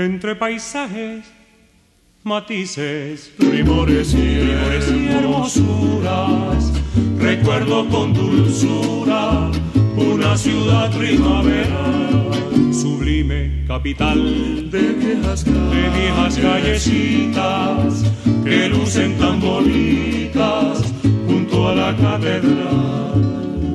entre paisajes, matices, primores y hermosuras, recuerdo con dulzura una ciudad primaveral, sublime capital de viejas callecitas que lucen tan bonitas junto a la catedral.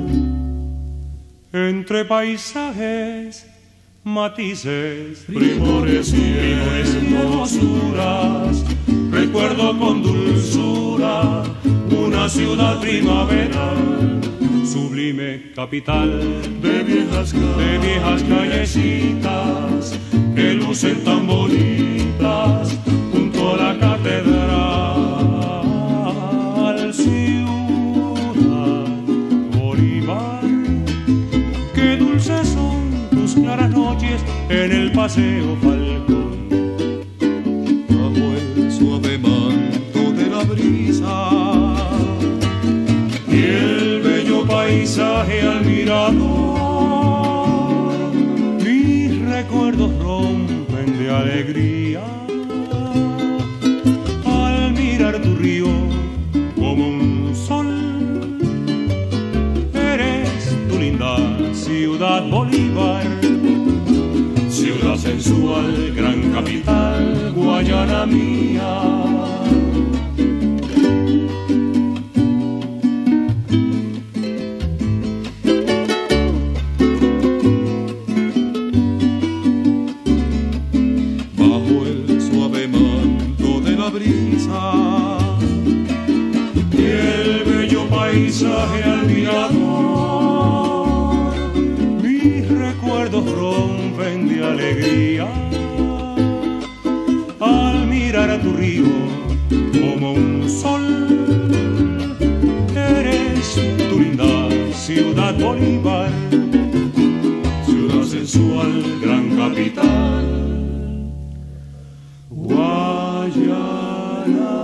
Entre paisajes, matices, primores y hermosuras, recuerdo con dulzura una ciudad primaveral, sublime capital de viejas callecitas que lucen tan bonitas junto a la catedral. Ciudad Bolívar, qué dulces son tus claras noches en el paseo Falcón, bajo el suave manto de la brisa y el bello paisaje al mirador. Mis recuerdos rompen de alegría al mirar tu río como un sol. Eres tu linda ciudad Bolívar, ciudad sensual, gran capital, Guayana mía. Bajo el suave manto de la brisa y el bello paisaje al mirador, mis recuerdos rompen de alegría al mirar a tu río como un sol. Eres tu linda ciudad Bolívar, ciudad sensual, gran capital, Guayana.